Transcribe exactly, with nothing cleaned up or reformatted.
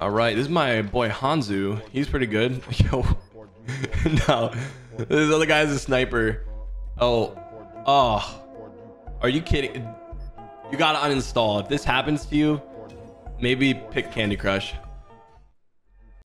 All right, this is my boy Hanzu. He's pretty good. Yo, no, this other guy's a sniper. Oh, oh, are you kidding? You gotta uninstall. If this happens to you, maybe pick Candy Crush.